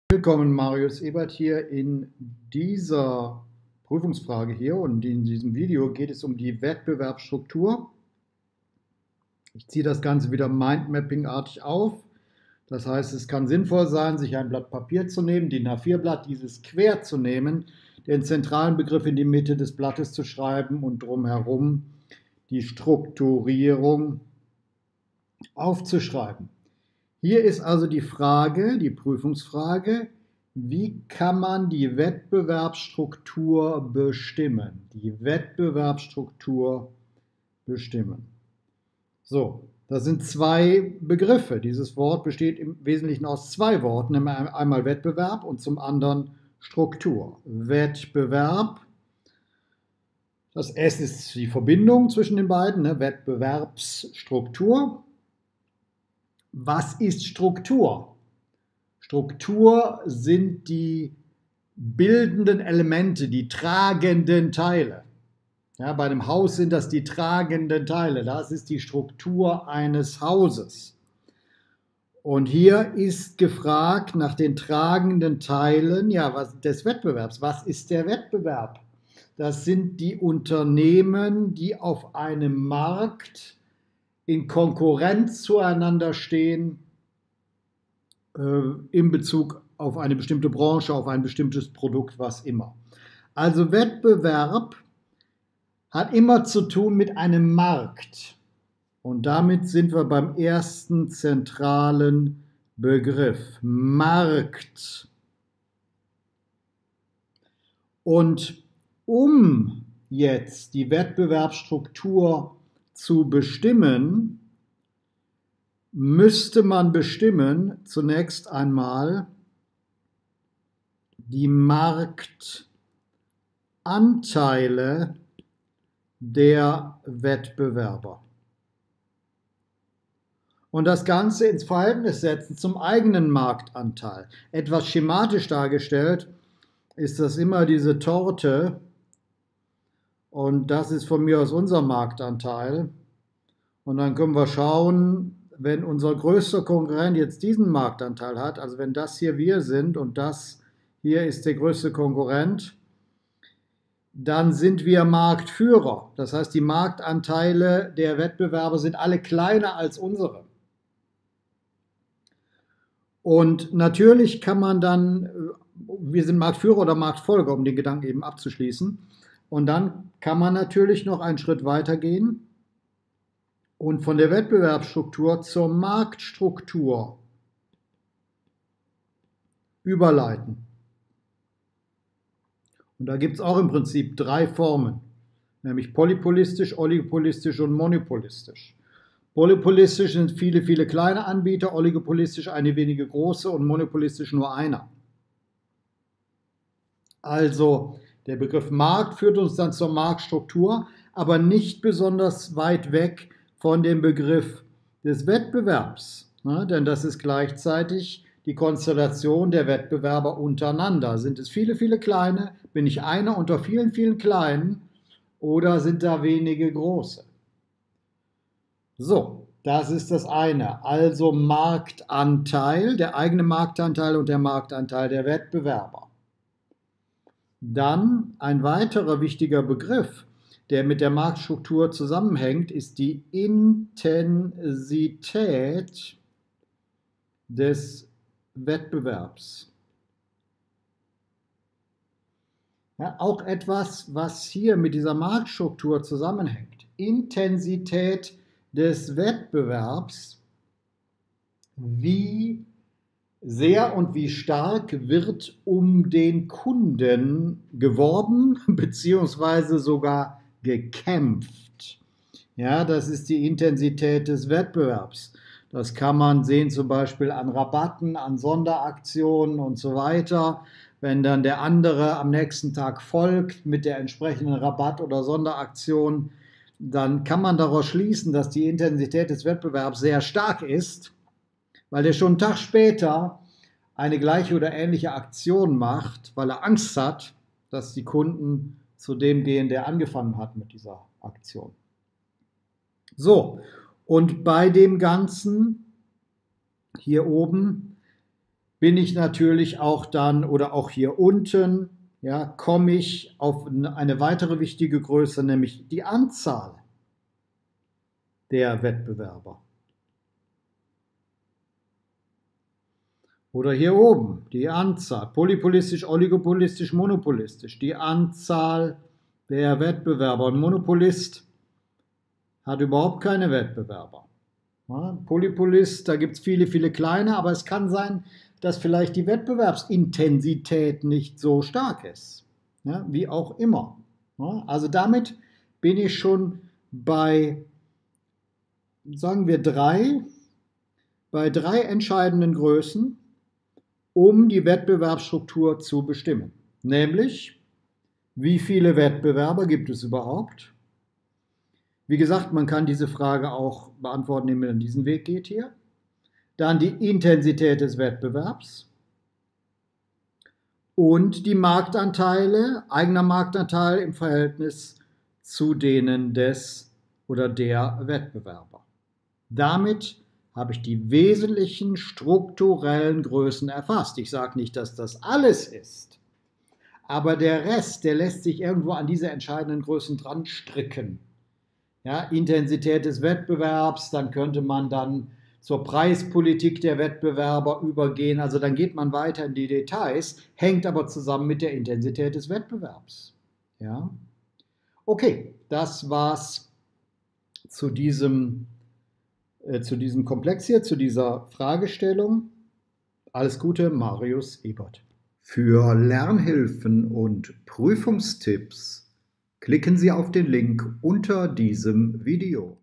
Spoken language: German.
Willkommen, Marius Ebert hier. In dieser Prüfungsfrage hier und in diesem Video geht es um die Wettbewerbsstruktur. Ich ziehe das Ganze wieder Mindmapping-artig auf. Das heißt, es kann sinnvoll sein, sich ein Blatt Papier zu nehmen, DIN A4-Blatt, dieses quer zu nehmen, den zentralen Begriff in die Mitte des Blattes zu schreiben und drumherum die Strukturierung aufzuschreiben. Hier ist also die Frage, die Prüfungsfrage, wie kann man die Wettbewerbsstruktur bestimmen? Die Wettbewerbsstruktur bestimmen. So, das sind zwei Begriffe. Dieses Wort besteht im Wesentlichen aus zwei Worten, einmal Wettbewerb und zum anderen Struktur. Wettbewerb, das S ist die Verbindung zwischen den beiden, Wettbewerbsstruktur. Was ist Struktur? Struktur sind die bildenden Elemente, die tragenden Teile. Ja, bei einem Haus sind das die tragenden Teile. Das ist die Struktur eines Hauses. Und hier ist gefragt nach den tragenden Teilen des Wettbewerbs. Was ist der Wettbewerb? Das sind die Unternehmen, die auf einem Markt in Konkurrenz zueinander stehen in Bezug auf eine bestimmte Branche, auf ein bestimmtes Produkt, was immer. Also Wettbewerb hat immer zu tun mit einem Markt. Und damit sind wir beim ersten zentralen Begriff, Markt. Und um jetzt die Wettbewerbsstruktur zu bestimmen, müsste man bestimmen zunächst einmal die Marktanteile der Wettbewerber. Und das Ganze ins Verhältnis setzen zum eigenen Marktanteil. Etwas schematisch dargestellt ist das immer diese Torte. Und das ist von mir aus unser Marktanteil. Und dann können wir schauen, wenn unser größter Konkurrent jetzt diesen Marktanteil hat, also wenn das hier wir sind und das hier ist der größte Konkurrent, dann sind wir Marktführer. Das heißt, die Marktanteile der Wettbewerber sind alle kleiner als unsere. Und natürlich kann man dann, wir sind Marktführer oder Marktfolger, um den Gedanken eben abzuschließen. Und dann kann man natürlich noch einen Schritt weiter gehen und von der Wettbewerbsstruktur zur Marktstruktur überleiten. Und da gibt es auch im Prinzip drei Formen, nämlich polypolistisch, oligopolistisch und monopolistisch. Polypolistisch sind viele, viele kleine Anbieter, oligopolistisch eine wenige große und monopolistisch nur einer. Also der Begriff Markt führt uns dann zur Marktstruktur, aber nicht besonders weit weg von dem Begriff des Wettbewerbs, denn das ist gleichzeitig die Konstellation der Wettbewerber untereinander. Sind es viele, viele kleine? Bin ich einer unter vielen, vielen kleinen? Oder sind da wenige große? So, das ist das eine. Also Marktanteil, der eigene Marktanteil und der Marktanteil der Wettbewerber. Dann ein weiterer wichtiger Begriff, der mit der Marktstruktur zusammenhängt, ist die Intensität des Wettbewerbs. Ja, auch etwas, was hier mit dieser Marktstruktur zusammenhängt. Intensität des Wettbewerbs, wie sehr und wie stark wird um den Kunden geworben bzw. sogar gekämpft. Ja, das ist die Intensität des Wettbewerbs. Das kann man sehen zum Beispiel an Rabatten, an Sonderaktionen und so weiter. Wenn dann der andere am nächsten Tag folgt mit der entsprechenden Rabatt- oder Sonderaktion, dann kann man daraus schließen, dass die Intensität des Wettbewerbs sehr stark ist, weil der schon einen Tag später eine gleiche oder ähnliche Aktion macht, weil er Angst hat, dass die Kunden zu dem gehen, der angefangen hat mit dieser Aktion. So, und bei dem Ganzen hier oben bin ich natürlich auch dann, oder auch hier unten, ja, komme ich auf eine weitere wichtige Größe, nämlich die Anzahl der Wettbewerber. Oder hier oben die Anzahl, polypolistisch, oligopolistisch, monopolistisch, die Anzahl der Wettbewerber. Ein Monopolist hat überhaupt keine Wettbewerber. Ja, Polypolist, da gibt es viele, viele kleine, aber es kann sein, dass vielleicht die Wettbewerbsintensität nicht so stark ist. Ja, wie auch immer. Ja, also damit bin ich schon bei, sagen wir, bei drei entscheidenden Größen, um die Wettbewerbsstruktur zu bestimmen. Nämlich, wie viele Wettbewerber gibt es überhaupt? Wie gesagt, man kann diese Frage auch beantworten, indem man diesen Weg geht hier. Dann die Intensität des Wettbewerbs und die Marktanteile, eigener Marktanteil im Verhältnis zu denen des oder der Wettbewerber. Damit habe ich die wesentlichen strukturellen Größen erfasst. Ich sage nicht, dass das alles ist, aber der Rest, der lässt sich irgendwo an diese entscheidenden Größen dran stricken. Ja, Intensität des Wettbewerbs, dann könnte man dann zur Preispolitik der Wettbewerber übergehen. Also dann geht man weiter in die Details, hängt aber zusammen mit der Intensität des Wettbewerbs. Ja? Okay, das war's zu diesem Komplex hier, zu dieser Fragestellung. Alles Gute, Marius Ebert. Für Lernhilfen und Prüfungstipps klicken Sie auf den Link unter diesem Video.